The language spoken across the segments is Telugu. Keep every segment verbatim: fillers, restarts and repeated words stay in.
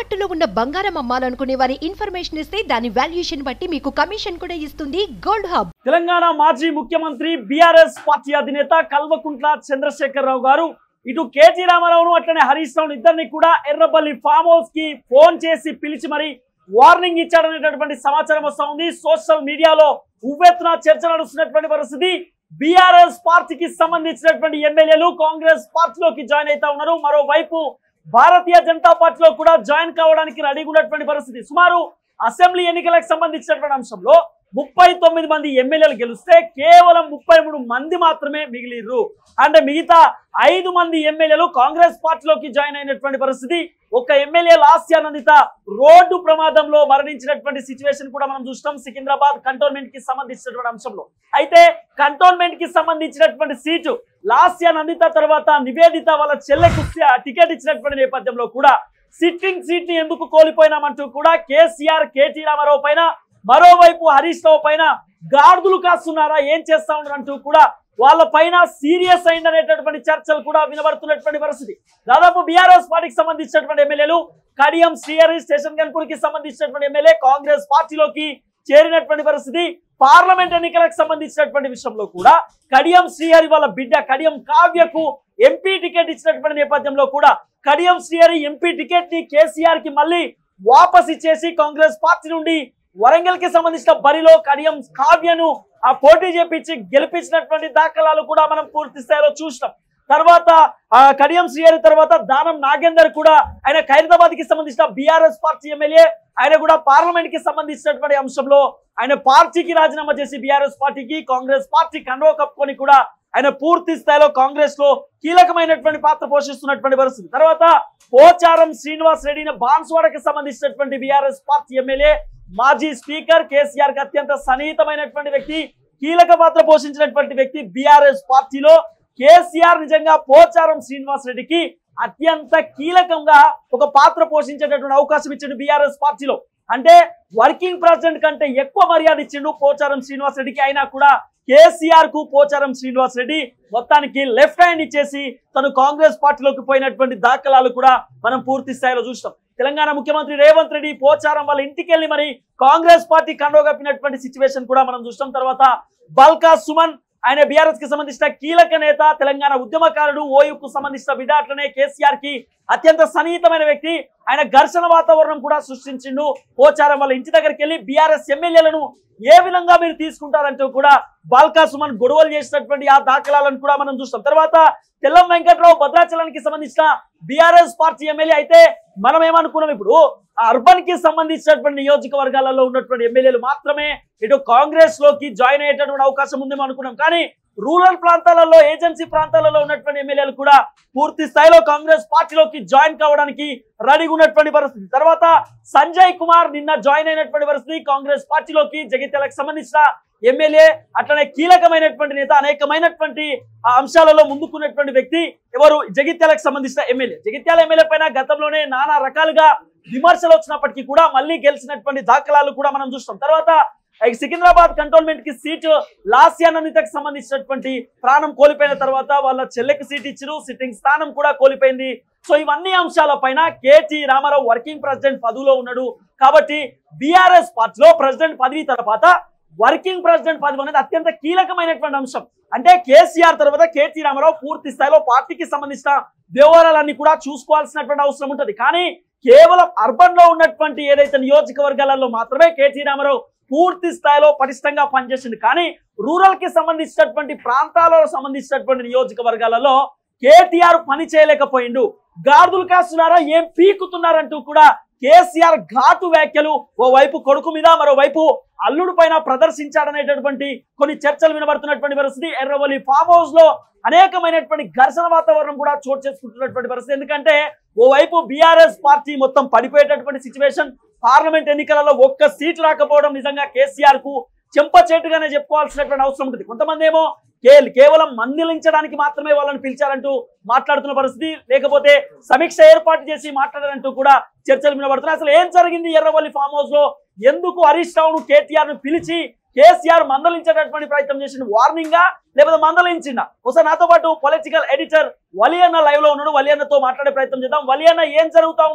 తాకట్టులో ఉన్న బంగారం అమ్మాలనుకునే వారి ఇన్ఫర్మేషన్ ఇస్తే దాని వాల్యుయేషన్ బట్టి మీకు కమిషన్ కూడా ఇస్తుంది గోల్డ్ హబ్. తెలంగాణ మాజీ ముఖ్యమంత్రి బీఆర్ఎస్ పార్టీ అధినేత కల్వకుంట్ల చంద్రశేఖరరావు గారు ఇటు కేటీ రామారావును అట్లనే హరీష్ రావు ఇద్దరిని కూడా ఎర్రబల్లి ఫామ్ హౌస్ కి ఫోన్ చేసి పిలిచి మరి వార్నింగ్ ఇచ్చాడనేటటువంటి సమాచారం వస్తా ఉంది. సోషల్ మీడియాలో ఉవ్వెత్తున చర్చ నడుస్తున్నటువంటి పరిస్థితి. బీఆర్ఎస్ పార్టీకి సంబంధించినటువంటి ఎమ్మెల్యేలు కాంగ్రెస్ పార్టీలోకి జాయిన్ అవుతా ఉన్నారు. మరోవైపు భారతీయ జనతా పార్టీలో కూడా జాయిన్ కావడానికి రెడీగా ఉన్నటువంటి పరిస్థితి. సుమారు అసెంబ్లీ ఎన్నికలకు సంబంధించినటువంటి అంశంలో ముప్పై తొమ్మిది మంది ఎమ్మెల్యేలు గెలిస్తే కేవలం ముప్పై మూడు మంది మాత్రమే మిగిలిరు. అంటే మిగతా ఐదు మంది ఎమ్మెల్యేలు కాంగ్రెస్ పార్టీలోకి జాయిన్ అయినటువంటి పరిస్థితి. ఒక ఎమ్మెల్యే లాస్యానందిత రోడ్డు ప్రమాదంలో మరణించినటువంటి సిచ్యువేషన్ కూడా మనం చూస్తాం సికింద్రాబాద్ కంటోన్మెంట్ కి సంబంధించినటువంటి అంశంలో. అయితే కంటోన్మెంట్ కి సంబంధించినటువంటి సీటు లాస్యానందిత తర్వాత నివేదిత వాళ్ళ చెల్లెకు టికెట్ ఇచ్చినటువంటి నేపథ్యంలో కూడా సిట్టింగ్ సీట్ ని ఎందుకు కోల్పోయినామంటూ కూడా కేసీఆర్ కేటీ రామారావు పైన, మరోవైపు హరీష్ రావు పైన గార్దులు కాస్తున్నారా, ఏం చేస్తా ఉన్నారంటూ కూడా వాళ్ళ పైన సీరియస్ అయిందనేటటువంటి చర్చలు కూడా వినబడుతున్నటువంటి పరిస్థితి. దాదాపు బీఆర్ఎస్ పార్టీకి సంబంధించినటువంటి ఎమ్మెల్యేలు కడియం శ్రీహరి, స్టేషన్ గన్పూర్ కి సంబంధించినటువంటి ఎమ్మెల్యే కాంగ్రెస్ పార్టీలోకి చేరినటువంటి పరిస్థితి. పార్లమెంట్ ఎన్నికలకు సంబంధించినటువంటి విషయంలో కూడా కడియం శ్రీహరి వాళ్ళ బిడ్డ కడియం కావ్యకు ఎంపీ టికెట్ ఇచ్చినటువంటి నేపథ్యంలో కూడా కడియం శ్రీహరి ఎంపీ టికెట్ ని కేసీఆర్ కి మళ్ళీ వాపస్ ఇచ్చేసి కాంగ్రెస్ పార్టీ నుండి వరంగల్ కి సంబంధించిన బరిలో కడియం కావ్యను ఆ పోటీ చేపించి గెలిపించినటువంటి దాఖలాలు కూడా మనం పూర్తి స్థాయిలో చూసినాం. తర్వాత ఆ కడియం శ్రీహరి తర్వాత దానం నాగేందర్ కూడా ఆయన ఖైరతాబాద్ కి సంబంధించిన బీఆర్ఎస్ పార్టీ ఎమ్మెల్యే, ఆయన కూడా పార్లమెంట్ కి సంబంధించినటువంటి అంశంలో ఆయన పార్టీకి రాజీనామా చేసి బీఆర్ఎస్ పార్టీకి కాంగ్రెస్ పార్టీ కండువా కప్పుకొని కూడా ఆయన పూర్తి స్థాయిలో కాంగ్రెస్ లో కీలకమైనటువంటి పాత్ర పోషిస్తున్నటువంటి పరిస్థితి. తర్వాత పోచారం శ్రీనివాస్ రెడ్డి బాన్స్వాడకి సంబంధించినటువంటి బీఆర్ఎస్ పార్టీ ఎమ్మెల్యే, మాజీ స్పీకర్, కేసీఆర్ కి అత్యంత సన్నిహితమైనటువంటి వ్యక్తి, కీలక పాత్ర పోషించినటువంటి వ్యక్తి బీఆర్ఎస్ పార్టీలో. కేసీఆర్ నిజంగా పోచారం శ్రీనివాస్ రెడ్డికి అత్యంత కీలకంగా ఒక పాత్ర పోషించేటటువంటి అవకాశం ఇచ్చిండు బీఆర్ఎస్ పార్టీలో. అంటే వర్కింగ్ ప్రెసిడెంట్ కంటే ఎక్కువ మర్యాద ఇచ్చిండు పోచారం శ్రీనివాస్ రెడ్డికి. అయినా కూడా కేసీఆర్ కు పోచారం శ్రీనివాస్ రెడ్డి మొత్తానికి లెఫ్ట్ హ్యాండ్ ఇచ్చేసి తను కాంగ్రెస్ పార్టీలోకి పోయినటువంటి దాఖలాలు కూడా మనం పూర్తి స్థాయిలో చూస్తాం. తెలంగాణ ముఖ్యమంత్రి రేవంత్ రెడ్డి పోచారం వాళ్ళ ఇంటికి వెళ్ళి మరి కాంగ్రెస్ పార్టీ కండువా కప్పినటువంటి సిచ్యువేషన్ కూడా మనం చూస్తాం. తర్వాత బల్కా సుమన్, ఆయన బీఆర్ఎస్ కి సంబంధించిన కీలక నేత, తెలంగాణ ఉద్యమకారుడు, ఓయూకు సంబంధించిన బిడ్డ, అట్లనే కేసీఆర్ కి అత్యంత సన్నిహితమైన వ్యక్తి. ఆయన ఘర్షణ వాతావరణం కూడా సృష్టించిండు. పోచారం వాళ్ళ ఇంటి దగ్గరికి వెళ్ళి బీఆర్ఎస్ ఎమ్మెల్యేలను ఏ విధంగా మీరు తీసుకుంటారంటూ కూడా బాల్కా సుమన్ గొడవలు చేసినటువంటి ఆ దాఖలాలను కూడా మనం చూస్తాం. తర్వాత తెల్లం వెంకట్రావు భద్రాచలానికి సంబంధించిన బీఆర్ఎస్ పార్టీ ఎమ్మెల్యే. అయితే మనం ఏమనుకున్నాం, ఇప్పుడు అర్బన్ కి సంబంధించినటువంటి నియోజకవర్గాలలో ఉన్నటువంటి ఎమ్మెల్యేలు మాత్రమే ఇటు కాంగ్రెస్ లోకి జాయిన్ అయ్యేటటువంటి అవకాశం ఉందేమో అనుకున్నాం. కానీ రూరల్ ప్రాంతాలలో, ఏజెన్సీ ప్రాంతాలలో ఉన్నటువంటి ఎమ్మెల్యేలు కూడా పూర్తి స్థాయిలో కాంగ్రెస్ పార్టీలోకి జాయిన్ కావడానికి రెడీగా ఉన్నటువంటి పరిస్థితి. తర్వాత సంజయ్ కుమార్ నిన్న జాయిన్ అయినటువంటి పరిస్థితి కాంగ్రెస్ పార్టీలోకి. జగిత్యాలకు సంబంధించిన ఎమ్మెల్యే, అట్లనే కీలకమైనటువంటి నేత, అనేకమైనటువంటి అంశాలలో ముందుకున్నటువంటి వ్యక్తి ఎవరు, జగిత్యాలకు సంబంధించిన ఎమ్మెల్యే. జగిత్యాల ఎమ్మెల్యే పైన గతంలోనే నానా రకాలుగా విమర్శలు వచ్చినప్పటికీ కూడా మళ్ళీ గెలిచినటువంటి దాఖలాలు కూడా మనం చూస్తాం. తర్వాత సికింద్రాబాద్ కంటోన్మెంట్ కి సీటు లాస్యానందితకు సంబంధించినటువంటి ప్రాణం కోల్పోయిన తర్వాత వాళ్ళ చెల్లెకి సీట్ ఇచ్చారు, సిట్టింగ్ స్థానం కూడా కోల్పోయింది. సో ఇవన్నీ అంశాల పైన కేటీ రామారావు వర్కింగ్ ప్రెసిడెంట్ పదవిలో ఉన్నాడు కాబట్టి బీఆర్ఎస్ పార్టీలో ప్రెసిడెంట్ పదవి తర్వాత వర్కింగ్ ప్రెసిడెంట్ పదవి అనేది అత్యంత కీలకమైనటువంటి అంశం. అంటే కేసీఆర్ తర్వాత కేటీ రామారావు పూర్తి స్థాయిలో పార్టీకి సంబంధించిన వ్యవహారాలన్నీ కూడా చూసుకోవాల్సినటువంటి అవసరం ఉంటుంది. కానీ కేవలం అర్బన్ లో ఉన్నటువంటి ఏదైతే నియోజకవర్గాలలో మాత్రమే కేటీ రామారావు పూర్తి స్థాయిలో పటిష్టంగా పనిచేసింది. కానీ రూరల్ కి సంబంధించినటువంటి ప్రాంతాలలో సంబంధించినటువంటి నియోజకవర్గాలలో కేటీఆర్ పని చేయలేకపోయిండు. గార్దులు కాస్తున్నారా, ఏం పీకుతున్నారంటూ కూడా కేసీఆర్ ఘాటు వ్యాఖ్యలు ఓవైపు కొడుకు మీద, మరోవైపు అల్లుడు పైన ప్రదర్శించాడనేటటువంటి కొన్ని చర్చలు వినబడుతున్నటువంటి పరిస్థితి. ఎర్రవల్లి ఫామ్ హౌస్ లో అనేకమైనటువంటి ఘర్షణ వాతావరణం కూడా చోటు చేసుకుంటున్నటువంటి పరిస్థితి. ఎందుకంటే ఓవైపు బీఆర్ఎస్ పార్టీ మొత్తం పడిపోయేటటువంటి సిచ్యువేషన్, పార్లమెంట్ ఎన్నికలలో ఒక్క సీట్ రాకపోవడం నిజంగా కేసీఆర్ కు చెంపచేటుగానే చెప్పుకోవాల్సినటువంటి అవసరం ఉంటుంది. కొంతమంది ఏమో కేవలం మందలించడానికి మాత్రమే వాళ్ళని పిలిచారంటూ మాట్లాడుతున్న పరిస్థితి, లేకపోతే సమీక్ష ఏర్పాటు చేసి మాట్లాడారంటూ కూడా చర్చలు వినబడుతున్నాయి. అసలు ఏం జరిగింది ఎర్రవల్లి ఫామ్ హౌస్ లో, ఎందుకు హరీష్ రావును కేటీఆర్ ను పిలిచి కేసీఆర్ మందలించేటటువంటి ప్రయత్నం చేసిన, వార్నింగా లేకపోతే మందలించిందా? ఒకసారి నాతో పాటు పొలిటికల్ ఎడిటర్ వలి అన్న లైవ్ లో ఉన్నాడు, వలి అన్నతో మాట్లాడే ప్రయత్నం చేద్దాం. వలి అన్న, ఏం జరుగుతా ఉంది,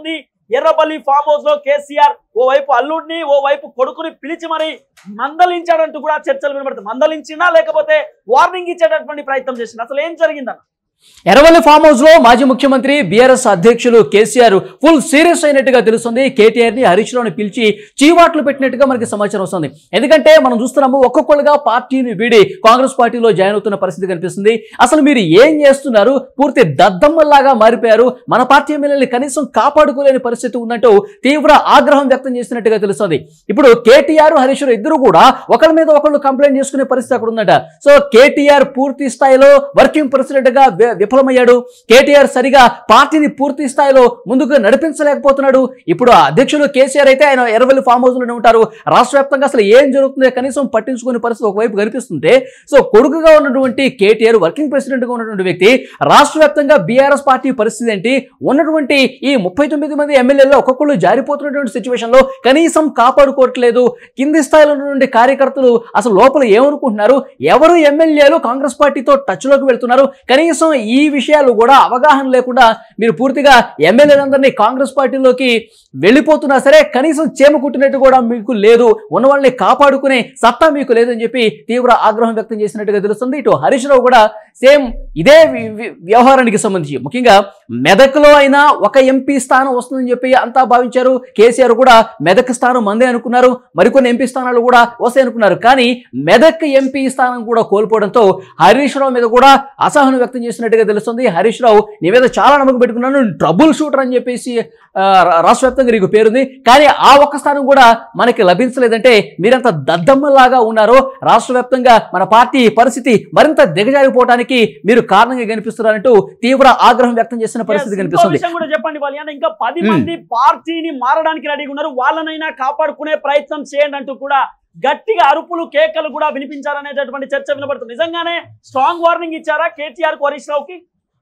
ఎర్రబల్లి ఫామ్ హౌస్ లో కేసీఆర్ ఓవైపు అల్లుడిని ఓవైపు కొడుకుని పిలిచి మరి మందలించాడంటూ కూడా చర్చలు వినబడుతుంది. మందలించినా లేకపోతే వార్నింగ్ ఇచ్చేటటువంటి ప్రయత్నం చేసింది. అసలు ఏం జరిగిందన్న? ఎర్రవల్లి ఫామ్ హౌస్ లో మాజీ ముఖ్యమంత్రి బీఆర్ఎస్ అధ్యక్షులు కేసీఆర్ ఫుల్ సీరియస్ అయినట్టుగా తెలుస్తుంది. కేటీఆర్ ని హరీష్ రావుని పిలిచి చీవాట్లు పెట్టినట్టుగా మనకి సమాచారం వస్తుంది. ఎందుకంటే మనం చూస్తున్నాము ఒక్కొక్కరుగా పార్టీని వీడి కాంగ్రెస్ పార్టీలో జాయిన్ అవుతున్న పరిస్థితి కనిపిస్తుంది. అసలు మీరు ఏం చేస్తున్నారు, పూర్తి దద్దమ్మల్లాగా మారిపోయారు, మన పార్టీ ఎమ్మెల్యేని కనీసం కాపాడుకోలేని పరిస్థితి ఉందంటూ తీవ్ర ఆగ్రహం వ్యక్తం చేస్తున్నట్టుగా తెలుస్తుంది. ఇప్పుడు కేటీఆర్ హరీష్ రావు ఇద్దరు కూడా ఒకరి మీద ఒకళ్ళు కంప్లైంట్ చేసుకునే పరిస్థితి అక్కడ ఉందట. సో కేటీఆర్ పూర్తి స్థాయిలో వర్కింగ్ ప్రెసిడెంట్ గా విఫలమయ్యాడు. కేటీఆర్ సరిగా పార్టీని పూర్తి స్థాయిలో ముందుకు నడిపించలేకపోతున్నాడు. ఇప్పుడు అధ్యక్షులు కేసీఆర్ అయితే ఆయన ఎర్రవల్లి ఫామ్ హౌస్ లోనే ఉంటారు. రాష్ట్ర వ్యాప్తంగా అసలు ఏం జరుగుతుందో కనీసం పట్టించుకునే పరిస్థితి ఒకవైపు కనిపిస్తుంటే, సో కొడుకుగా ఉన్నటువంటి కేటీఆర్ వర్కింగ్ ప్రెసిడెంట్ గా ఉన్నటువంటి వ్యక్తి రాష్ట్ర వ్యాప్తంగా బీఆర్ఎస్ పార్టీ పరిస్థితి ఏంటి, ఉన్నటువంటి ఈ ముప్పై తొమ్మిది మంది ఎమ్మెల్యేలు ఒక్కొక్కరు జారిపోతున్నటువంటి సిచ్యువేషన్ లో కనీసం కాపాడుకోవట్లేదు. కింది స్థాయిలో ఉన్నటువంటి కార్యకర్తలు అసలు లోపల ఏమనుకుంటున్నారు, ఎవరు ఎమ్మెల్యేలు కాంగ్రెస్ పార్టీతో టచ్ లోకి వెళ్తున్నారు, కనీసం ఈ విషయాలు కూడా అవగాహన లేకుండా మీరు పూర్తిగా ఎమ్మెల్యేలందరినీ కాంగ్రెస్ పార్టీలోకి వెళ్ళిపోతున్నా సరే కనీసం చేమ కుట్టినట్టు కూడా మీకు లేదు, ఉన్న వాళ్ళని కాపాడుకునే సత్తా మీకు లేదని చెప్పి తీవ్ర ఆగ్రహం వ్యక్తం చేసినట్టుగా తెలుస్తుంది. ఇటు హరీష్ రావు కూడా సేమ్ ఇదే వ్యవహారానికి సంబంధించి ముఖ్యంగా మెదక్లో అయినా ఒక ఎంపీ స్థానం వస్తుందని చెప్పి అంతా భావించారు. కేసీఆర్ కూడా మెదక్ స్థానం మందే అనుకున్నారు, మరికొన్ని ఎంపీ స్థానాలు కూడా వస్తాయి అనుకున్నారు. కానీ మెదక్ ఎంపీ స్థానం కూడా కోల్పోవడంతో హరీష్ రావు మీద కూడా అసహనం వ్యక్తం చేసినట్టుగా తెలుస్తుంది. హరీష్ రావు నీ మీద చాలా నమ్మకం పెట్టుకున్నాను, ట్రబుల్ షూటర్ అని చెప్పేసి రాష్ట్ర వ్యాప్తంగా నీకు పేరుంది, కానీ ఆ ఒక్క స్థానం కూడా మనకి లభించలేదంటే మీరంత దద్దమ్మలాగా ఉన్నారో, రాష్ట్ర వ్యాప్తంగా మన పార్టీ పరిస్థితి మరింత దిగజారిపోవడానికి మీరు కారణంగా కనిపిస్తున్నారంటూ తీవ్ర ఆగ్రహం వ్యక్తం చేసిన పరిస్థితి కనిపిస్తుంది. చెప్పండి వాళ్ళు ఇంకా పది మంది పార్టీని మారడానికి రెడీగా ఉన్నారు, వాళ్ళనైనా కాపాడుకునే ప్రయత్నం చేయండి అంటూ కూడా గట్టిగా అరుపులు కేకలు కూడా వినిపించారనేటటువంటి చర్చ వినబడుతుంది. నిజంగానే స్ట్రాంగ్ వార్నింగ్ ఇచ్చారా కేటీఆర్ కు హరీష్ రావుకి?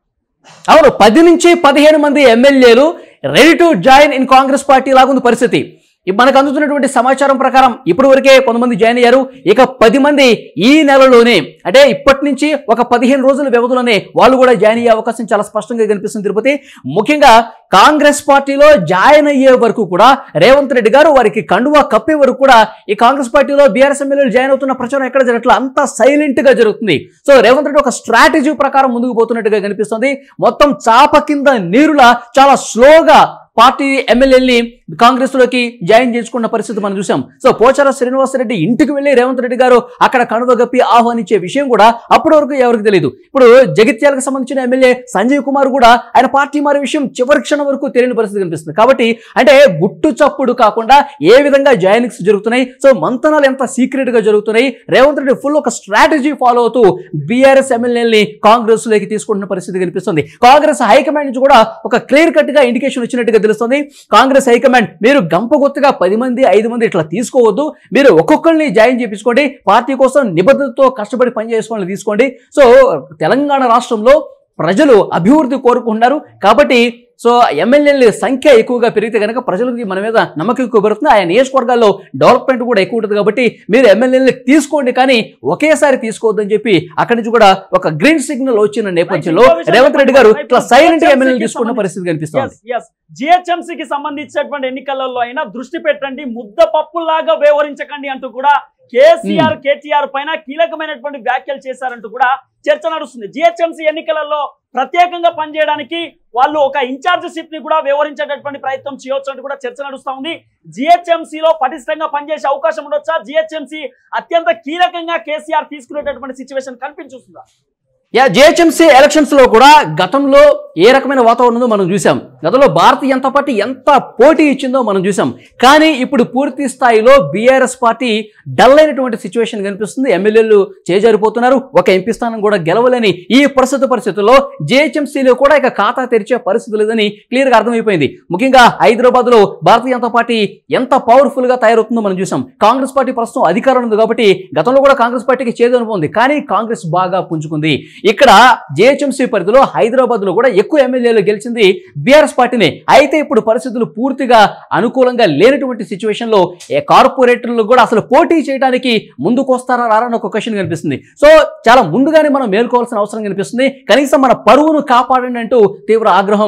అవును, పది నుంచి పదిహేను మంది ఎమ్మెల్యేలు ready to join in Congress party లాగుంది పరిస్థితి. మనకు అందుతున్నటువంటి సమాచారం ప్రకారం ఇప్పటి వరకే కొంతమంది జాయిన్ అయ్యారు. ఇక పది మంది ఈ నెలలోనే, అంటే ఇప్పటి నుంచి ఒక పదిహేను రోజుల వ్యవధిలోనే వాళ్ళు కూడా జాయిన్ అయ్యే అవకాశం చాలా స్పష్టంగా కనిపిస్తుంది. తిరుపతి ముఖ్యంగా కాంగ్రెస్ పార్టీలో జాయిన్ అయ్యే వరకు కూడా రేవంత్ రెడ్డి గారు వారికి కండువా కప్పే వరకు కూడా ఈ కాంగ్రెస్ పార్టీలో బీఆర్ఎస్ ఎమ్మెల్యేలు జాయిన్ అవుతున్న ప్రచారం ఎక్కడ జరగట్లేదు, అంతా సైలెంట్ గా జరుగుతుంది. సో రేవంత్ రెడ్డి ఒక స్ట్రాటజీ ప్రకారం ముందుకు పోతున్నట్టుగా కనిపిస్తుంది. మొత్తం చాప కింద నీరులా చాలా స్లోగా పార్టీ ఎమ్మెల్యేని కాంగ్రెస్ లోకి జాయిన్ చేసుకున్న పరిస్థితి మనం చూసాం. సో పోచారం శ్రీనివాసరెడ్డి ఇంటికి వెళ్లి రేవంత్ రెడ్డి గారు అక్కడ కనువ గప్పి ఆహ్వానించే విషయం కూడా అప్పటి వరకు ఎవరికి తెలియదు. ఇప్పుడు జగిత్యాలకు సంబంధించిన ఎమ్మెల్యే సంజయ్ కుమార్ కూడా ఆయన పార్టీ మారే విషయం చివరి క్షణం వరకు తెలియని పరిస్థితి కనిపిస్తుంది. కాబట్టి అంటే గుట్టు చప్పుడు కాకుండా ఏ విధంగా జాయినింగ్స్ జరుగుతున్నాయి, సో మంతనాలు ఎంత సీక్రెట్ గా జరుగుతున్నాయి, రేవంత్ రెడ్డి ఫుల్ ఒక స్ట్రాటజీ ఫాలో అవుతూ బీఆర్ఎస్ ఎమ్మెల్యేని కాంగ్రెస్ లోకి తీసుకుంటున్న పరిస్థితి కనిపిస్తుంది. కాంగ్రెస్ హైకమాండ్ నుంచి కూడా ఒక క్లియర్ కట్ గా ఇండికేషన్ వచ్చినట్టుగా తెలుస్తుంది. కాంగ్రెస్ హైకమాండ్ మీరు గంపగొత్తగా పది మంది ఐదు మంది ఇట్లా తీసుకోవద్దు, మీరు ఒక్కొక్కరిని జాయిన్ చేయించుకోండి, పార్టీ కోసం నిబద్ధతతో కష్టపడి పనిచేసుకోవాలని తీసుకోండి. సో తెలంగాణ రాష్ట్రంలో ప్రజలు అభివృద్ధి కోరుకుంటున్నారు కాబట్టి సో ఎమ్మెల్యేల సంఖ్య ఎక్కువగా పెరిగితే కనుక ప్రజలకి మన మీద నమ్మకం ఎక్కువ పెరుగుతుంది. ఆయన నియోజకవర్గాల్లో డెవలప్మెంట్ కూడా ఎక్కువ ఉంటుంది కాబట్టి మీరు ఎమ్మెల్యేలు తీసుకోండి కానీ ఒకేసారి తీసుకోవద్దని చెప్పి అక్కడి నుంచి కూడా ఒక గ్రీన్ సిగ్నల్ వచ్చిన నేపథ్యంలో రేవంత్ రెడ్డి గారు ఇట్లా సైలెంట్ ఎమ్మెల్యేలు తీసుకున్న పరిస్థితి కనిపిస్తుంది. జిహెచ్ఎంసీకి సంబంధించినటువంటి ఎన్నికలలో అయినా దృష్టి పెట్టండి, ముద్ద పప్పులాగా వ్యవహరించకండి అంటూ కూడా కేసీఆర్ కేటీఆర్ పైన కీలకమైనటువంటి వ్యాఖ్యలు చేశారంటూ కూడా చర్చ నడుస్తుంది. జిహెచ్ఎంసీ ఎన్నికలలో ప్రత్యేకంగా పనిచేయడానికి వాళ్ళు ఒక ఇన్ఛార్జిషిప్ ని కూడా వ్యవహరించేటటువంటి ప్రయత్నం చేయొచ్చు అంటూ కూడా చర్చ నడుస్తా ఉంది. జిహెచ్ఎంసీలో పటిష్టంగా పనిచేసే అవకాశం ఉండొచ్చా? జిహెచ్ఎంసీ అత్యంత కీలకంగా కేసీఆర్ తీసుకునేటటువంటి సిచ్యువేషన్ కనిపించుస్తుందా? యా జిహెచ్ఎంసీ ఎలక్షన్స్ లో కూడా గతంలో ఏ రకమైన వాతావరణం మనం చూసాం. గతంలో భారతీయ జనతా పార్టీ ఎంత పోటీ ఇచ్చిందో మనం చూసాం. కానీ ఇప్పుడు పూర్తి స్థాయిలో బీఆర్ఎస్ పార్టీ డల్ అయినటువంటి సిచ్యువేషన్ కనిపిస్తుంది. ఎమ్మెల్యేలు చేజారిపోతున్నారు, ఒక ఎంపీ స్థానం కూడా గెలవలేని ఈ ప్రస్తుత పరిస్థితుల్లో జిహెచ్ఎంసీలో కూడా ఇక ఖాతా తెరిచే పరిస్థితి లేదని క్లియర్ గా అర్థమైపోయింది. ముఖ్యంగా హైదరాబాద్ లో భారతీయ జనతా పార్టీ ఎంత పవర్ఫుల్ గా తయారవుతుందో మనం చూసాం. కాంగ్రెస్ పార్టీ ప్రస్తుతం అధికారం ఉంది కాబట్టి గతంలో కూడా కాంగ్రెస్ పార్టీకి చేదు అనుభవం ఉంది, కానీ కాంగ్రెస్ బాగా పుంజుకుంది. ఇక్కడ జిహెచ్ఎంసీ పరిధిలో హైదరాబాద్ లో కూడా ఎక్కువ ఎమ్మెల్యేలు గెలిచింది బీఆర్ఎస్ పార్టీనే. అయితే ఇప్పుడు పరిస్థితులు పూర్తిగా అనుకూలంగా లేనటువంటి సిచ్యువేషన్ లో కార్పొరేటర్లు కూడా అసలు పోటీ చేయడానికి ముందుకు వస్తారా రారా అని ఒక క్వశ్చన్ కనిపిస్తుంది. సో చాలా ముందుగానే మనం మేల్కోవాల్సిన అవసరం కనిపిస్తుంది. కనీసం మన పరువును కాపాడండి అంటూ తీవ్ర ఆగ్రహం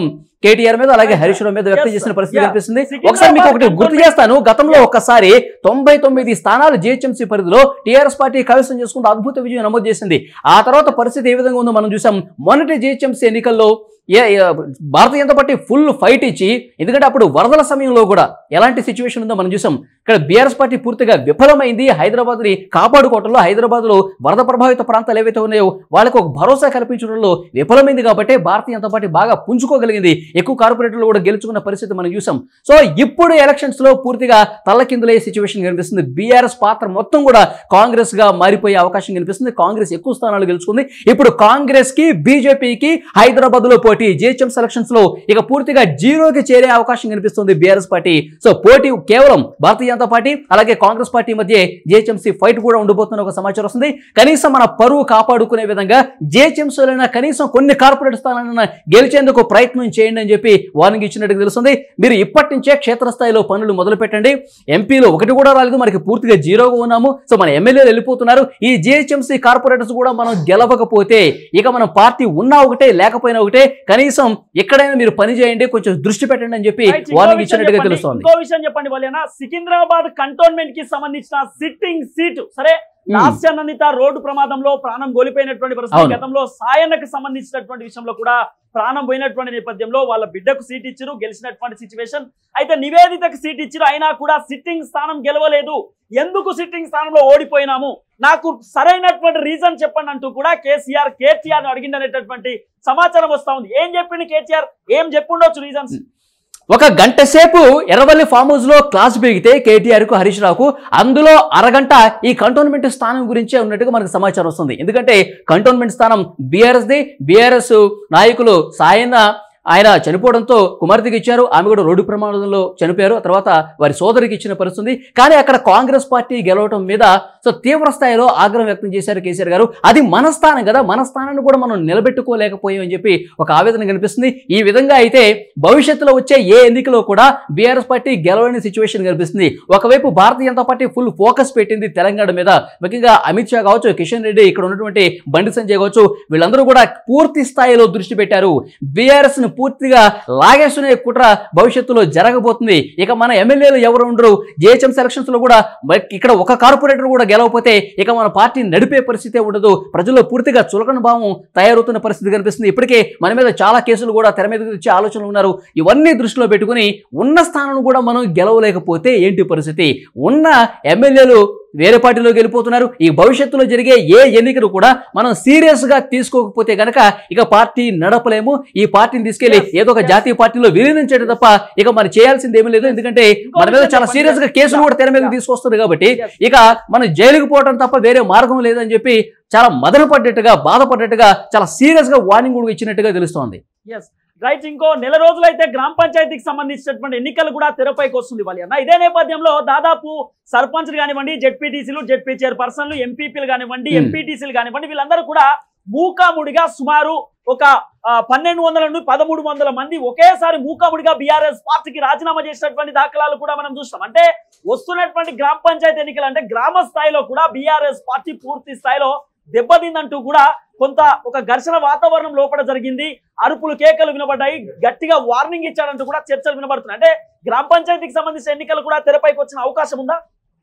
కేటీఆర్ మీద అలాగే హరీష్ రావు మీద వ్యక్తం చేసిన పరిస్థితి కనిపిస్తుంది. ఒకసారి మీకు ఒకటి గుర్తు చేస్తాను, గతంలో ఒకసారి తొంభై తొమ్మిది స్థానాలు జిహెచ్ఎంసీ పరిధిలో టీఆర్ఎస్ పార్టీ కైవసం చేసుకుంటూ అద్భుత విజయం నమోదు చేసింది. ఆ తర్వాత పరిస్థితి ఏ విధంగా ఉందో మనం చూసాం. మొన్నటి జిహెచ్ఎంసీ ఎన్నికల్లో ఏ Bharatiya Janata party full fight ఇచ్చి, ఎందుకంటే అప్పుడు వరదల సమయంలో కూడా ఎలాంటి సిచ్యువేషన్ ఉందో మనం చూసాం. ఇక్కడ బీఆర్ఎస్ పార్టీ పూర్తిగా విఫలమైంది. హైదరాబాద్ని కాపాడుకోవడంలో, హైదరాబాద్లో వరద ప్రభావిత ప్రాంతాలు ఏవైతే ఉన్నాయో వాళ్ళకు ఒక భరోసా కల్పించడంలో విఫలమైంది. కాబట్టి భారతీయ జనతా పార్టీ బాగా పుంజుకోగలిగింది. ఎక్కువ కార్పొరేటర్లు కూడా గెలుచుకున్న పరిస్థితి మనం చూసాం. సో ఇప్పుడు ఎలక్షన్స్ లో పూర్తిగా తల్లకిందులయ్యే సిచ్యువేషన్ కనిపిస్తుంది. బీఆర్ఎస్ పాత్ర మొత్తం కూడా కాంగ్రెస్ గా మారిపోయే అవకాశం కనిపిస్తుంది. కాంగ్రెస్ ఎక్కువ స్థానాలు గెలుచుకుంది. ఇప్పుడు కాంగ్రెస్ కి బీజేపీకి హైదరాబాద్ లో పోటీ, జిహెచ్ఎం సెలక్షన్స్ లో ఇక పూర్తిగా జీరోకి చేరే అవకాశం కనిపిస్తుంది బీఆర్ఎస్ పార్టీ. సో పోటీ కేవలం భారతీయ జనతా పార్టీ అలాగే కాంగ్రెస్ పార్టీ మధ్య జిహెచ్ఎంసీ ఫైట్ కూడా ఉండబోతున్న ఒక సమాచారం వస్తుంది. కనీసం మన పరువు కాపాడుకునే విధంగా జిహెచ్ఎంసీలైనా కనీసం కొన్ని కార్పొరేట్ స్థానాలను గెలిచేందుకు ప్రయత్నం చేయండి అని చెప్పి వార్నింగ్ ఇచ్చినట్టు తెలుస్తుంది. మీరు ఇప్పటి నుంచే క్షేత్రస్థాయిలో పనులు మొదలు పెట్టండి. ఎంపీలు ఒకటి కూడా రాలేదు, మనకి పూర్తిగా జీరోగా ఉన్నాము. సో మన ఎమ్మెల్యేలు వెళ్ళిపోతున్నారు. ఈ జిహెచ్ఎంసీ కార్పొరేటర్స్ కూడా మనం గెలవకపోతే ఇక మనం పార్టీ ఉన్నా ఒకటే లేకపోయినా ఒకటే, కనీసం ఎక్కడైనా మీరు పని చేయండి, కొంచెం దృష్టి పెట్టండి అని చెప్పి వార్నింగ్ ఇచ్చినట్టుగా తెలుస్తోంది. ఇంకో విషయం చెప్పండి వాళ్ళేనా, సికింద్రాబాద్ కంటోన్మెంట్ కి సంబంధించిన సిట్టింగ్ సీటు సరే లాస్యానందిత రోడ్డు ప్రమాదంలో ప్రాణం కోల్పోయినటువంటి పరిస్థితి, గతంలో సాయన్నకు సంబంధించినటువంటి విషయంలో కూడా ప్రాణం పోయినటువంటి నేపథ్యంలో వాళ్ళ బిడ్డకు సీట్ ఇచ్చారు, గెలిచినటువంటి సిచ్యువేషన్. అయితే నివేదితకు సీట్ ఇచ్చారు, అయినా కూడా సిట్టింగ్ స్థానం గెలవలేదు. ఎందుకు సిట్టింగ్ స్థానంలో ఓడిపోయినాము, నాకు సరైనటువంటి రీజన్ చెప్పండి అంటూ కూడా కేసీఆర్ కేటీఆర్ అడిగిందనేటటువంటి సమాచారం వస్తా ఉంది. ఏం చెప్పింది కేటీఆర్, ఏం చెప్పుండొచ్చు రీజన్స్? ఒక గంట సేపు ఎర్రవల్లి ఫామ్ హౌస్ లో క్లాస్ పెరిగితే కేటీఆర్ కు హరీష్ రావుకు అందులో అరగంట ఈ కంటోన్మెంట్ స్థానం గురించే ఉన్నట్టుగా మనకు సమాచారం వస్తుంది. ఎందుకంటే కంటోన్మెంట్ స్థానం బీఆర్ఎస్ ది, బీఆర్ఎస్ నాయకులు సాయన్న ఆయన చనిపోవడంతో కుమార్తెకి ఇచ్చారు, ఆమె కూడా రోడ్డు ప్రమాదంలో చనిపోయారు. తర్వాత వారి సోదరికి ఇచ్చిన పరిస్థితి. కానీ అక్కడ కాంగ్రెస్ పార్టీ గెలవడం మీద సో తీవ్ర స్థాయిలో ఆగ్రహం వ్యక్తం చేశారు కేసీఆర్ గారు. అది మన స్థానం కదా, మన స్థానాన్ని కూడా మనం నిలబెట్టుకోలేకపోయామని చెప్పి ఒక ఆవేదన కనిపిస్తుంది. ఈ విధంగా అయితే భవిష్యత్తులో వచ్చే ఏ ఎన్నికలో కూడా బీఆర్ఎస్ పార్టీ గెలవని సిచ్యువేషన్ కనిపిస్తుంది. ఒకవైపు Bharatiya Janata party full focus పెట్టింది తెలంగాణ మీద, ముఖ్యంగా అమిత్ షా కావచ్చు, కిషన్ రెడ్డి, ఇక్కడ ఉన్నటువంటి బండి సంజయ్ కావచ్చు, వీళ్ళందరూ కూడా పూర్తి స్థాయిలో దృష్టి పెట్టారు. బీఆర్ఎస్ ను పూర్తిగా లాగేసుకునే కుట్ర భవిష్యత్తులో జరగబోతుంది. ఇక మన ఎమ్మెల్యేలు ఎవరు ఉండరు. జిహెచ్ఎం సెలక్షన్స్ లో కూడా ఇక్కడ ఒక కార్పొరేటర్ కూడా గెలవకపోతే ఇక మన పార్టీ నడిపే పరిస్థితే ఉండదు. ప్రజల్లో పూర్తిగా చులకన భావం తయారవుతున్న పరిస్థితి కనిపిస్తుంది. ఇప్పటికే మన మీద చాలా కేసులు కూడా తెర మీద వచ్చే ఆలోచనలు ఉన్నారు. ఇవన్నీ దృష్టిలో పెట్టుకుని ఉన్న స్థానం కూడా మనం గెలవలేకపోతే ఏంటి పరిస్థితి? ఉన్న ఎమ్మెల్యేలు వేరే పార్టీలోకి వెళ్ళిపోతున్నారు. ఈ భవిష్యత్తులో జరిగే ఏ ఎన్నికలు కూడా మనం సీరియస్ గా తీసుకోకపోతే గనక ఇక పార్టీ నడపలేము. ఈ పార్టీని తీసుకెళ్లి ఏదో ఒక జాతీయ పార్టీలో విలీనం చేయడం తప్ప ఇక మనం చేయాల్సింది ఏమీ లేదు. ఎందుకంటే మన మీద చాలా సీరియస్ గా కేసులు కూడా తెర మీద తీసుకొస్తారు కాబట్టి ఇక మనం జైలుకు పోవడం తప్ప వేరే మార్గం లేదని చెప్పి చాలా మదన పడ్డట్టుగా, బాధపడ్డట్టుగా, చాలా సీరియస్ గా వార్నింగ్ కూడా ఇచ్చినట్టుగా తెలుస్తోంది. రైట్, ఇంకో నెల రోజులైతే గ్రామ పంచాయతీకి సంబంధించినటువంటి ఎన్నికలు కూడా తెరపైకి వస్తుంది వాళ్ళ అన్న. ఇదే నేపథ్యంలో దాదాపు సర్పంచ్లు కానివ్వండి, జెడ్పీటీసీలు, జెడ్పీ చైర్పర్సన్లు, ఎంపీపీలు కానివ్వండి, ఎంపీటీసీలు కానివ్వండి, వీళ్ళందరూ కూడా మూకాముడిగా సుమారు ఒక పన్నెండు వందల నుండి పదమూడు వందల మంది ఒకేసారి మూకాముడిగా బీఆర్ఎస్ పార్టీకి రాజీనామా చేసినటువంటి దాఖలాలు కూడా మనం చూస్తాం. అంటే వస్తున్నటువంటి గ్రామ పంచాయతీ ఎన్నికలు అంటే గ్రామ స్థాయిలో కూడా బీఆర్ఎస్ పార్టీ పూర్తి స్థాయిలో దెబ్బతిందంటూ కూడా కొంత ఒక ఘర్షణ వాతావరణం లోపల జరిగింది. అరుపులు, కేకలు వినబడ్డాయి, గట్టిగా వార్నింగ్ ఇచ్చాడంటూ కూడా చర్చలు వినబడుతున్నాయి. అంటే గ్రామ పంచాయతీకి సంబంధించిన ఎన్నికలు కూడా తెరపైకి వచ్చిన అవకాశం ఉందా?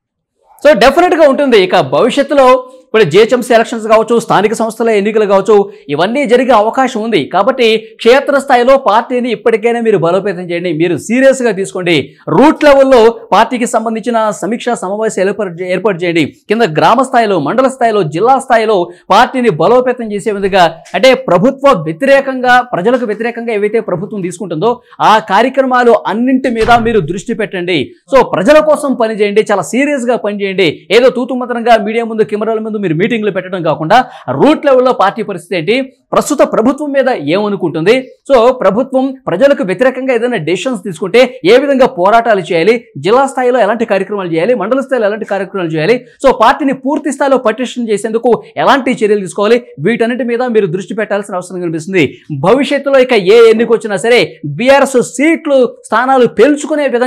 సో డెఫినెట్ గా ఉంటుంది. ఇక భవిష్యత్తులో ఇప్పుడు జిహెచ్ఎంసీ ఎలక్షన్స్ కావచ్చు, స్థానిక సంస్థల ఎన్నికలు కావచ్చు, ఇవన్నీ జరిగే అవకాశం ఉంది. కాబట్టి క్షేత్రస్థాయిలో పార్టీని ఇప్పటికైనా మీరు బలోపేతం చేయండి, మీరు సీరియస్ గా తీసుకోండి. రూట్ లెవెల్లో పార్టీకి సంబంధించిన సమీక్షా సమావేశాలు ఏర్పాటు ఏర్పాటు చేయండి. కింద గ్రామ స్థాయిలో, మండల స్థాయిలో, జిల్లా స్థాయిలో పార్టీని బలోపేతం చేసే విధంగా, అంటే ప్రభుత్వ వ్యతిరేకంగా, ప్రజలకు వ్యతిరేకంగా ఏవైతే ప్రభుత్వం తీసుకుంటుందో ఆ కార్యక్రమాలు అన్నింటి మీద మీరు దృష్టి పెట్టండి. సో ప్రజల కోసం పని చేయండి, చాలా సీరియస్ గా పని చేయండి. ఏదో తూతుమంతరంగా మీడియా ముందు, కెమెరాల ముందు మీరు మీటింగ్లు పెట్టడం కాకుండా రూట్ లెవెల్లో పార్టీ పరిస్థితి ఏంటి, ప్రస్తుత ప్రభుత్వం మీద ఏమనుకుంటుంది, సో ప్రభుత్వం ప్రజలకు వ్యతిరేకంగా ఏదైనా డెసిషన్స్ తీసుకుంటే ఏ విధంగా పోరాటాలు చేయాలి, జిల్లా స్థాయిలో ఎలాంటి కార్యక్రమాలు చేయాలి, మండల స్థాయిలో ఎలాంటి కార్యక్రమాలు చేయాలి, సో పార్టీని పూర్తి స్థాయిలో పటిష్టం చేసేందుకు ఎలాంటి చర్యలు తీసుకోవాలి, వీటన్నిటి మీద మీరు దృష్టి పెట్టాల్సిన అవసరం కనిపిస్తుంది. భవిష్యత్తులో ఇక ఏ ఎన్నిక వచ్చినా సరే బీఆర్ఎస్ సీట్లు, స్థానాలు పెంచుకునే విధంగా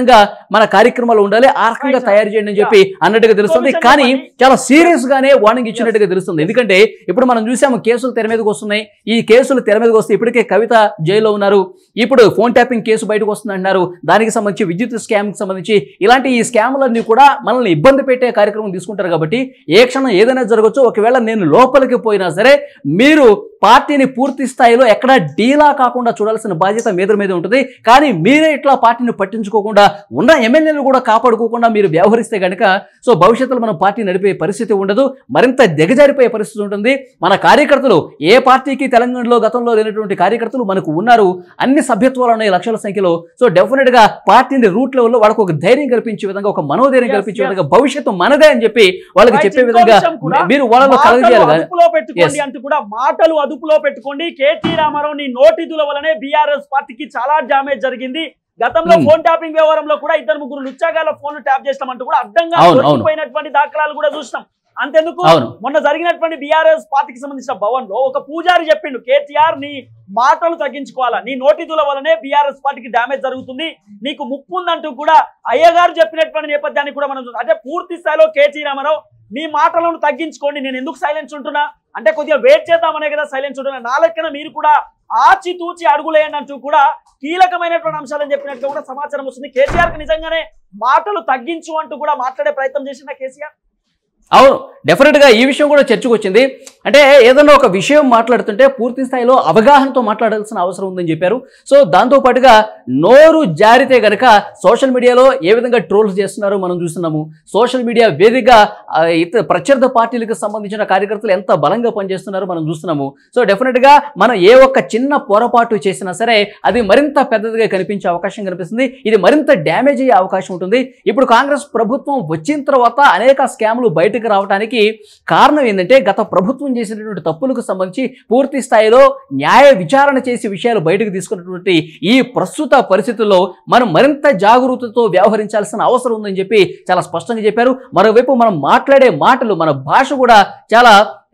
మన కార్యక్రమాలు ఉండాలి, ఆ రకంగా తయారు చేయండి అని చెప్పి అన్నట్టుగా తెలుస్తుంది. కానీ చాలా సీరియస్ గానే వార్నింగ్ ఇచ్చినట్టుగా తెలుస్తుంది. ఎందుకంటే ఇప్పుడు మనం చూసాము కేసులు తెర మీదకి వస్తున్నాయి. ఈ కేసులు తెర మీదకి వస్తే ఇప్పటికే కవిత జైల్లో ఉన్నారు, ఇప్పుడు ఫోన్ ట్యాపింగ్ కేసు బయటకు వస్తుంది అంటున్నారు, దానికి సంబంధించి విద్యుత్ స్కామ్ కి సంబంధించి ఇలాంటి ఈ స్కామ్లన్నీ కూడా మనల్ని ఇబ్బంది పెట్టే కార్యక్రమం తీసుకుంటారు. కాబట్టి ఏ క్షణం ఏదైనా జరగచ్చు. ఒకవేళ నేను లోపలికి పోయినా సరే మీరు పార్టీని పూర్తి స్థాయిలో ఎక్కడ డీలా కాకుండా చూడాల్సిన బాధ్యత మీద మీద ఉంటుంది. కానీ మీరే ఇట్లా పార్టీని పట్టించుకోకుండా ఉన్న ఎమ్మెల్యేలు కూడా కాపాడుకోకుండా మీరు వ్యవహరిస్తే కనుక సో భవిష్యత్తులో మనం పార్టీ నడిపే పరిస్థితి ఉండదు, మరింత దిగజారిపోయే పరిస్థితి ఉంటుంది. మన కార్యకర్తలు ఏ పార్టీకి తెలంగాణలో గతంలో లేనటువంటి కార్యకర్తలు మనకు ఉన్నారు, అన్ని సభ్యత్వాలు ఉన్నాయి లక్షల సంఖ్యలో. సో డెఫినెట్ గా పార్టీని రూట్ లెవెల్లో వాళ్ళకు ఒక ధైర్యం కల్పించే విధంగా, ఒక మనోధైర్యం కల్పించే విధంగా, భవిష్యత్తు మనదే అని చెప్పి వాళ్ళకి చెప్పే విధంగా మీరు వాళ్ళలో కలగజేయాలి. అదుపులో పెట్టుకోండి అంటూ కూడా మాటలు అదుపులో పెట్టుకోండి. కేటీ రామారావు నీ నోటిదుల వలనే బీఆర్ఎస్ పార్టీకి చాలా డ్యామేజ్ జరిగింది. గతంలో ఫోన్ ట్యాపింగ్ వ్యవహారంలో కూడా ఇద్దరు ముగ్గురు లుచ్చాగాల ఫోన్ ట్యాప్ చేస్తామంటూ కూడా అడ్డంగా పోయినటువంటి దాఖలాలు కూడా చూసినాం. అంతెందుకు మొన్న జరిగినటువంటి బీఆర్ఎస్ పార్టీకి సంబంధించిన భవన్ లో ఒక పూజారి చెప్పిండు, కేటీఆర్ నీ మాటలు తగ్గించుకోవాలా, నీ నోటిదుల వలనే బీఆర్ఎస్ పార్టీకి డ్యామేజ్ జరుగుతుంది, నీకు ముప్పు ఉందంటూ కూడా అయ్యగారు చెప్పినటువంటి నేపథ్యాన్ని కూడా మనం చూస్తాం. అదే పూర్తి స్థాయిలో కేటీ రామారావు మీ మాటలను తగ్గించుకోండి, నేను ఎందుకు సైలెన్స్ ఉంటున్నా అంటే కొద్దిగా వెయిట్ చేద్దామనే కదా సైలెన్స్ ఉంటున్నా, నా లెక్కన మీరు కూడా ఆచి తూచి అడుగులేయండి అంటూ కూడా కీలకమైనటువంటి అంశాలను చెప్పినట్టు కూడా సమాచారం వస్తుంది. కేసీఆర్ కి నిజంగానే మాటలు తగ్గించు అంటూ కూడా మాట్లాడే ప్రయత్నం చేసిన కేసీఆర్. అవును, డెఫినెట్ గా ఈ విషయం కూడా చర్చకు వచ్చింది. అంటే ఏదైనా ఒక విషయం మాట్లాడుతుంటే పూర్తి స్థాయిలో అవగాహనతో మాట్లాడాల్సిన అవసరం ఉందని చెప్పారు. సో దాంతో పాటుగా నోరు జారితే గనక సోషల్ మీడియాలో ఏ విధంగా ట్రోల్స్ చేస్తున్నారో మనం చూస్తున్నాము. సోషల్ మీడియా వేదికగా ఇతర ప్రత్యర్థ పార్టీలకు సంబంధించిన కార్యకర్తలు ఎంత బలంగా పనిచేస్తున్నారో మనం చూస్తున్నాము. సో డెఫినెట్ గా మనం ఏ ఒక్క చిన్న పొరపాటు చేసినా సరే అది మరింత పెద్దదిగా కనిపించే అవకాశం కనిపిస్తుంది. ఇది మరింత డ్యామేజ్ అయ్యే అవకాశం ఉంటుంది. ఇప్పుడు కాంగ్రెస్ ప్రభుత్వం వచ్చిన తర్వాత అనేక స్కామ్లు బయట రావడానికి కారణం ఏంటంటే గత ప్రభుత్వం చేసినటువంటి తప్పులకు సంబంధించి పూర్తి స్థాయిలో న్యాయ విచారణ చేసి విషయాలు బయటకు తీసుకున్నటువంటి ఈ ప్రస్తుత పరిస్థితుల్లో మనం మరింత జాగరూకతతో వ్యవహరించాల్సిన అవసరం ఉందని చెప్పి చాలా స్పష్టంగా చెప్పారు. మరోవైపు మనం మాట్లాడే మాటలు, మన భాష కూడా చాలా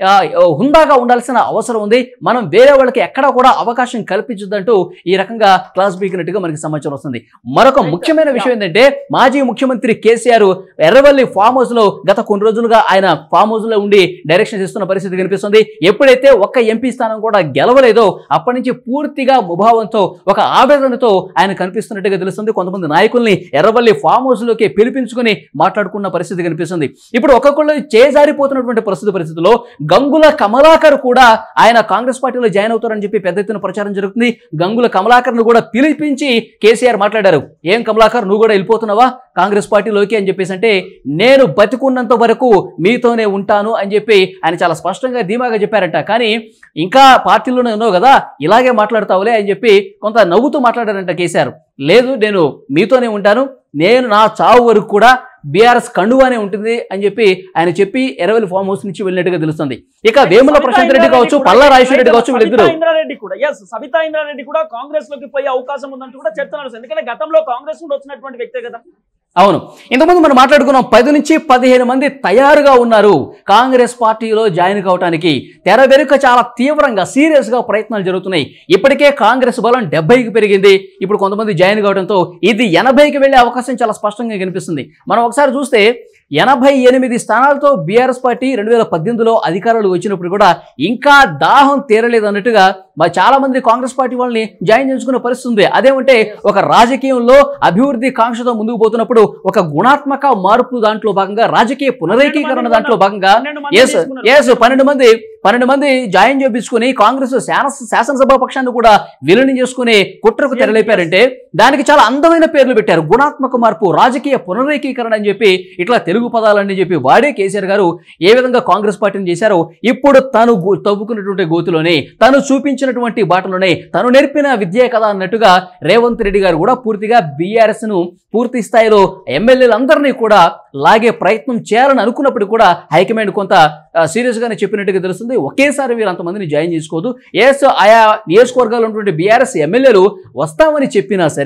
హుందాగా ఉండాల్సిన అవసరం ఉంది. మనం వేరే వాళ్ళకి ఎక్కడా కూడా అవకాశం కల్పించదంటూ ఈ రకంగా క్లాస్ బీకినట్టుగా మనకి సమాచారం వస్తుంది. మరొక ముఖ్యమైన విషయం ఏంటంటే మాజీ ముఖ్యమంత్రి కేసీఆర్ ఎర్రవల్లి ఫామ్ హౌస్ లో గత కొన్ని రోజులుగా ఆయన ఫామ్ హౌస్ లో ఉండి డైరెక్షన్ ఇస్తున్న పరిస్థితి కనిపిస్తుంది. ఎప్పుడైతే ఒక్క ఎంపీ స్థానం కూడా గెలవలేదో అప్పటి నుంచి పూర్తిగా ముభావంతో ఒక ఆవేదనతో ఆయన కనిపిస్తున్నట్టుగా తెలుస్తుంది. కొంతమంది నాయకుల్ని ఎర్రవల్లి ఫామ్ హౌస్ లోకి పిలిపించుకుని మాట్లాడుకున్న పరిస్థితి కనిపిస్తుంది. ఇప్పుడు ఒక్కొక్కళ్ళు చేజారిపోతున్నటువంటి ప్రస్తుత పరిస్థితుల్లో గంగుల కమలాకర్ కూడా ఆయన కాంగ్రెస్ పార్టీలో జాయిన్ అవుతారని చెప్పి పెద్ద ఎత్తున ప్రచారం జరుగుతుంది. గంగుల కమలాకర్ ను కూడా పిలిపించి కేసీఆర్ మాట్లాడారు. ఏం కమలాకర్, నువ్వు కూడా వెళ్ళిపోతున్నావా కాంగ్రెస్ పార్టీలోకి అని చెప్పేసి అంటే, నేను బతికున్నంత వరకు మీతోనే ఉంటాను అని చెప్పి ఆయన చాలా స్పష్టంగా ధీమాగా చెప్పారంట. కానీ ఇంకా పార్టీలోనే ఉన్నావు కదా, ఇలాగే మాట్లాడతావులే అని చెప్పి కొంత నవ్వుతూ మాట్లాడారంట కేసీఆర్. లేదు, నేను మీతోనే ఉంటాను, నేను నా చావు వరకు కూడా బీఆర్ఎస్ కండువానే ఉంటుంది అని చెప్పి ఆయన చెప్పి ఎర్రవల్లి ఫామ్ హౌస్ నుంచి వెళ్ళినట్టుగా తెలుస్తుంది. ఇక వేముల ప్రశాంత్ రెడ్డి కావచ్చు, పల్లా రాజేశ్వర రెడ్డి కావచ్చు, వీళ్ళిద్దరు ఇంద్రారెడ్డి కూడా ఎస్ సబితా ఇంద్రారెడ్డి కూడా కాంగ్రెస్ లోకి పోయే అవకాశం ఉందంటూ కూడా చర్చ నడుస్తుంది. ఎందుకంటే గతంలో కాంగ్రెస్ నుండి వచ్చినటువంటి వ్యక్తే కదా. అవును, ఇంతకుముందు మనం మాట్లాడుకున్నాం పది నుంచి పదిహేను మంది తయారుగా ఉన్నారు కాంగ్రెస్ పార్టీలో జాయిన్ కావడానికి. తెర వెనుక చాలా తీవ్రంగా సీరియస్ గా ప్రయత్నాలు జరుగుతున్నాయి. ఇప్పటికే కాంగ్రెస్ బలం డెబ్బైకి పెరిగింది. ఇప్పుడు కొంతమంది జాయిన్ కావడంతో ఇది ఎనభైకి వెళ్లే అవకాశం చాలా స్పష్టంగా కనిపిస్తుంది. మనం ఒకసారి చూస్తే ఎనభై ఎనిమిది స్థానాలతో బీఆర్ఎస్ పార్టీ రెండు వేల పద్దెనిమిదిలో అధికారులు వచ్చినప్పుడు కూడా ఇంకా దాహం తీరలేదు అన్నట్టుగా మరి చాలా మంది కాంగ్రెస్ పార్టీ వాళ్ళని జాయిన్ చేసుకునే పరిస్థితి ఉంది. అదేమంటే ఒక రాజకీయంలో అభివృద్ధి కాంక్షతో ముందుకు పోతున్నప్పుడు ఒక గుణాత్మక మార్పు దాంట్లో భాగంగా, రాజకీయ పునరేకీకరణ దాంట్లో భాగంగా ఎస్ ఎస్ పన్నెండు మంది పన్నెండు మంది జాయిన్ చేయించుకుని కాంగ్రెస్ శాసనసభ పక్షాన్ని కూడా విలీనం చేసుకుని కుట్రకు తెరలేపారంటే దానికి చాలా అందమైన పేర్లు పెట్టారు. గుణాత్మక మార్పు, రాజకీయ పునరేకీకరణ అని చెప్పి ఇట్లా తెలుగు పదాలని చెప్పి వాడే కేసీఆర్ గారు ఏ విధంగా కాంగ్రెస్ పార్టీని చేశారో ఇప్పుడు తను తవ్వుకున్నటువంటి గోతులోనే, తను చూపించినటువంటి బాటలోనే, తను నేర్పిన విద్యే కదా అన్నట్టుగా రేవంత్ రెడ్డి గారు కూడా పూర్తిగా బీఆర్ఎస్ ను పూర్తి స్థాయిలో ఎమ్మెల్యేలందరినీ కూడా లాగే ప్రయత్నం చేయాలని అనుకున్నప్పుడు కూడా హైకమాండ్ కొంత సీరియస్ గానే చెప్పినట్టుగా తెలుస్తుంది. ఒకేసారి వీరు అంతమందిని జాయిన్ చేసుకోవద్దు. ఎస్ ఆయా నియోజకవర్గాల్లో ఉన్నటువంటి బీఆర్ఎస్ ఎమ్మెల్యేలు వస్తామని చెప్పినా సరే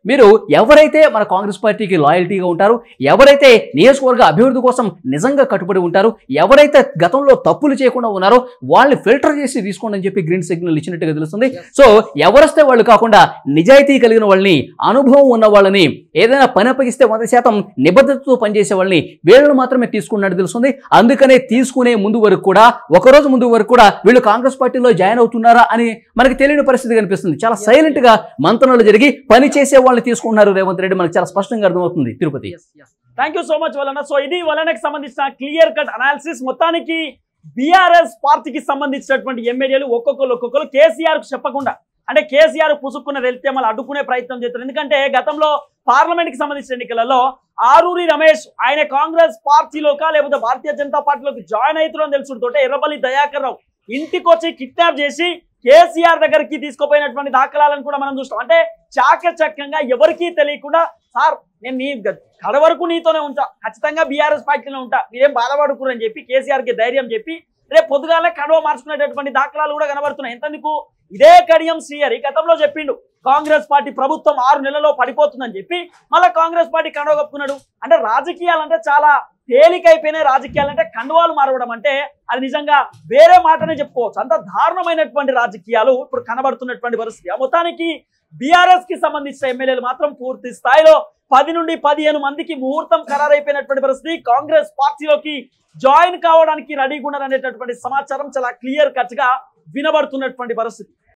మీరు ఎవరైతే మన కాంగ్రెస్ పార్టీకి లాయల్టీగా ఉంటారు, ఎవరైతే నియోజకవర్గ అభివృద్ధి కోసం నిజంగా కట్టుబడి ఉంటారు, ఎవరైతే గతంలో తప్పులు చేయకుండా ఉన్నారో వాళ్ళని ఫిల్టర్ చేసి తీసుకోండి అని చెప్పి గ్రీన్ సిగ్నల్ ఇచ్చినట్టుగా తెలుస్తుంది. సో ఎవరొస్తే వాళ్ళు కాకుండా నిజాయితీ కలిగిన వాళ్ళని, అనుభవం ఉన్న వాళ్ళని, ఏదైనా పని అప్పగిస్తే వంద శాతం నిబద్ధతతో పనిచేసే వాళ్ళని వీళ్ళని మాత్రమే తీసుకున్నట్టు తెలుస్తుంది. అందుకనే తీసుకునే ముందు వరకు కూడా, ఒకరోజు ముందు వరకు కూడా వీళ్ళు కాంగ్రెస్ పార్టీలో జాయిన్ అవుతున్నారా అని మనకి తెలియని పరిస్థితి కనిపిస్తుంది. చాలా సైలెంట్ గా మంతనాలు జరిగి పని చేసే వాళ్ళని తీసుకున్నారు రేవంత్ రెడ్డి, మనకి చాలా స్పష్టంగా అర్థమవుతుంది. Tirupati, thank you so much వలన. సో ఇది వలనకి సంబంధించిన క్లియర్ కట్ అనాలిసిస్. మొత్తానికి బీఆర్ఎస్ పార్టీకి సంబంధించినటువంటి ఎమ్మెల్యేలు ఒక్కొక్కరు ఒక్కొక్కరు కేసీఆర్ కు చెప్పకుండా, అంటే కేసీఆర్ పుసుక్కున్న వెళ్తే మళ్ళీ అడ్డుకునే ప్రయత్నం చేస్తారు. ఎందుకంటే గతంలో పార్లమెంట్ కి సంబంధించిన ఎన్నికలలో ఆరూరి రమేష్ ఆయన కాంగ్రెస్ పార్టీలోకా లేకపోతే భారతీయ జనతా పార్టీలోకి జాయిన్ అవుతున్నారని తెలుసుకుంటే ఎర్రబల్లి దయాకర్ రావు ఇంటికి వచ్చి కిడ్నాప్ చేసి కేసీఆర్ దగ్గరికి తీసుకుపోయినటువంటి దాఖలాలను కూడా మనం చూస్తాం. అంటే చాకచక్యంగా ఎవరికీ తెలియకుండా, సార్ నేను నీ కడ వరకు నీతోనే ఉంటా, ఖచ్చితంగా బీఆర్ఎస్ పార్టీలో ఉంటా, మీరేం బాధపడుకురు అని చెప్పి కేసీఆర్ కి ధైర్యం చెప్పి రేపు పొద్దుగాలే కడవ మార్చుకునేటటువంటి దాఖలాలు కూడా కనబడుతున్నాయి. ఎంతెందుకు ఇదే కడియం శ్రీహరి గతంలో చెప్పిండు కాంగ్రెస్ పార్టీ ప్రభుత్వం ఆరు నెలల్లో పడిపోతుందని చెప్పి మళ్ళీ కాంగ్రెస్ పార్టీ కండువ కప్పుకున్నాడు. అంటే రాజకీయాలంటే చాలా తేలికైపోయినాయి. రాజకీయాలంటే కండువాలు మారవడం అంటే అది నిజంగా వేరే మాటనే చెప్పుకోవచ్చు. అంత దారుణమైనటువంటి రాజకీయాలు ఇప్పుడు కనబడుతున్నటువంటి పరిస్థితి. మొత్తానికి బీఆర్ఎస్ కి సంబంధించిన ఎమ్మెల్యేలు మాత్రం పూర్తి స్థాయిలో పది నుండి పదిహేను మందికి ముహూర్తం ఖరారైపోయినటువంటి పరిస్థితి. కాంగ్రెస్ పార్టీలోకి జాయిన్ కావడానికి రెడీగా ఉన్నారనేటటువంటి సమాచారం చాలా క్లియర్ కట్ గా వినబడుతున్నటువంటి పరిస్థితి.